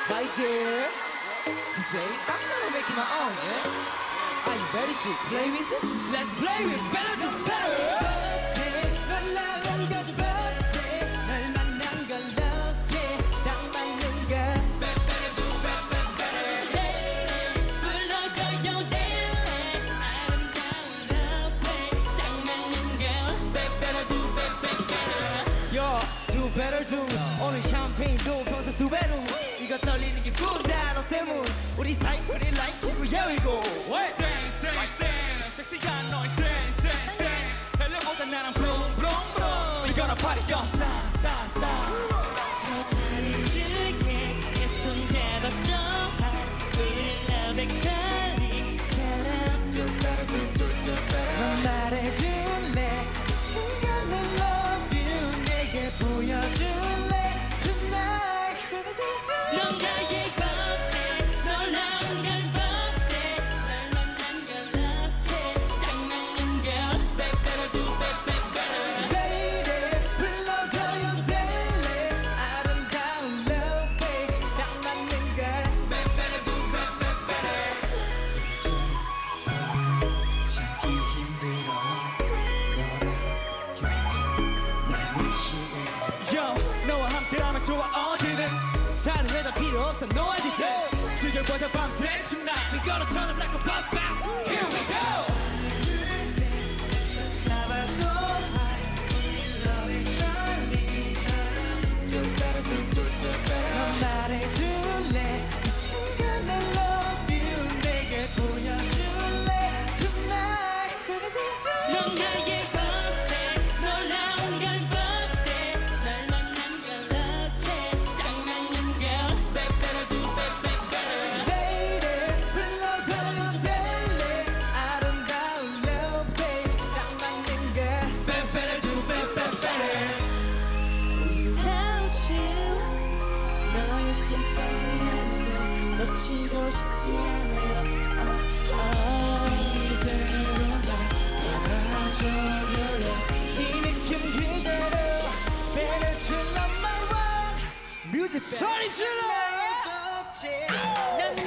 My dear, today I'm gonna make it my own, yeah? Are you ready to play with this? Let's play with better to better. 널 나온 것 버스에 널 만난 걸 lovely 딱 맞는 걸 better do better. 불러줘요 daily 아름다운 lovely 딱 맞는 걸 better do better. Yo, do better do. 오늘 샴페인도 평소 두 배로 이거 떨리는 기분 다 너 때문 우리 사이 우리 like here we go. Dance, dance, dance 섹시한 너의 dance, dance, dance 헬로 오다 나랑 boom, boom, boom We gonna party, go, stop, stop, stop 줄게 내 손 잡았어 우리 love actually 넌 말해줄래 이 순간 내 love you 내게 보여줄래 tonight. 넌 나의 birthday 널 나온 걸 birthday 널 만난 걸 lovely 딱 맞는 걸 Better do better Lady 불러줘요 daily 아름다운 love babe 딱 맞는 걸 Better do better 찾기 힘들어 너를 요즘 내 미치게 Yo, 너와 함께라면 좋아 어디든 다른 여자 필요 없어 no I did 즐겨보자 밤새 tonight We gonna turn up like a bounce back Here we go 잡아서 love it Charlie do better do better 넌 말해줄래 이 순간 내 love you 내게 보여줄래 tonight. 넌 나의 birthday 널 나온 걸 birthday 널 만난 걸 lovely 딱 맞는 걸 Better do better Lady 불러줘요 daily 아름다운 love babe 딱 맞는 걸 Better do better Without you 너의 숨소리 하나도 놓치고 싶지 않아요 이대로 날 받아줘요 이 느낌 그대로 Better to love my one 뮤직 소리 질러 나의 법칙 난